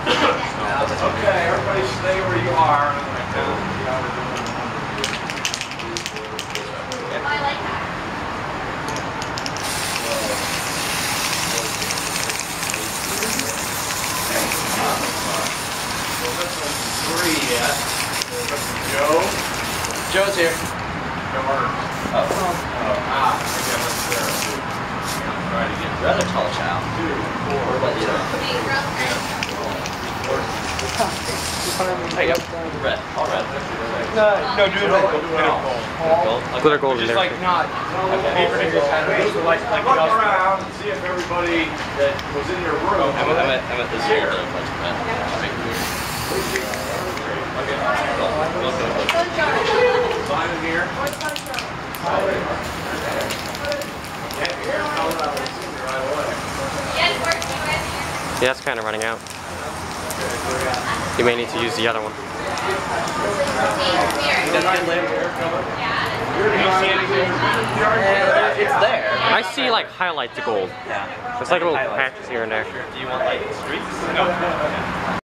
Okay, everybody stay where you are. I like that. Well, this one's 3 yet. Joe? Joe's here. I guess that's there. Try to get Rather tall child. 2, 4, But you know. Hey, yep. Red. All red. No, do it gold. Glitter gold in Just there. like not paper fingers kind of just like Look around and see if everybody that was in your room. I'm at the zero. Sign in here. Yes, Yeah, it's kind of running out. You may need to use the other one. it's there. I see like highlights of gold. Yeah. There's like little patches here and there. Do you want like streaks? No.